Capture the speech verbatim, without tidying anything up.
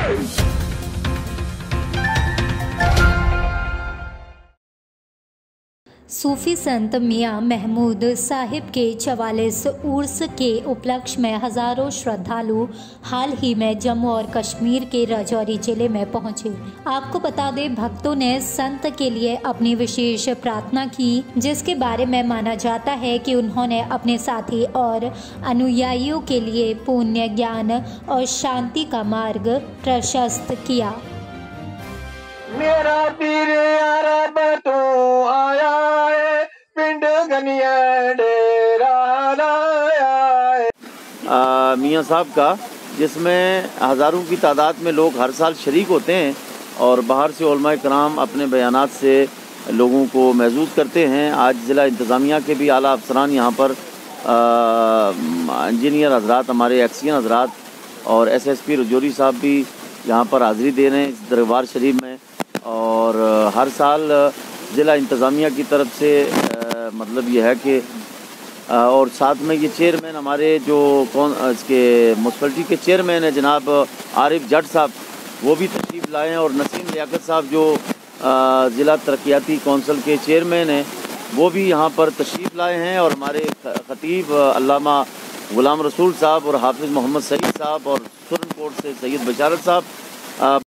सूफी संत मियां महमूद साहिब के चवालीस उर्स के उपलक्ष्य में हजारों श्रद्धालु हाल ही में जम्मू और कश्मीर के राजौरी जिले में पहुंचे। आपको बता दें, भक्तों ने संत के लिए अपनी विशेष प्रार्थना की, जिसके बारे में माना जाता है कि उन्होंने अपने साथी और अनुयायियों के लिए पुण्य, ज्ञान और शांति का मार्ग प्रशस्त किया। मेरा पीर अरब तो आया है, पिंड गनिया डेरा लाया है। मियाँ साहब का, जिसमें हज़ारों की तादाद में लोग हर साल शरीक होते हैं और बाहर से उलमाए कराम अपने बयानात से लोगों को महसूस करते हैं। आज ज़िला इंतज़ामिया के भी आला अफसरान यहाँ पर इंजीनियर हजरात, हमारे एक्सियन हजरात और एस एस पी राजौरी साहब भी यहाँ पर हाज़िरी दे रहे हैं इस दरबार शरीफ में। और हर साल ज़िला इंतज़ामिया की तरफ से आ, मतलब ये है कि आ, और साथ में ये चेयरमैन हमारे जो कौन इसके म्यूनसिपलिटी के चेयरमैन हैं जनाब आरिफ जट साहब, वो भी तशरीफ़ लाए हैं। और नसीम लियाकत साहब जो ज़िला तरक्याती कौंसिल के चेयरमैन हैं, वो भी यहाँ पर तशरीफ़ लाए हैं। और हमारे ख़तीब अल्लामा ग़ुलाम रसूल साहब और हाफिज़ मोहम्मद सईद साहब और सुरनकोट से सैयद बशारत साहब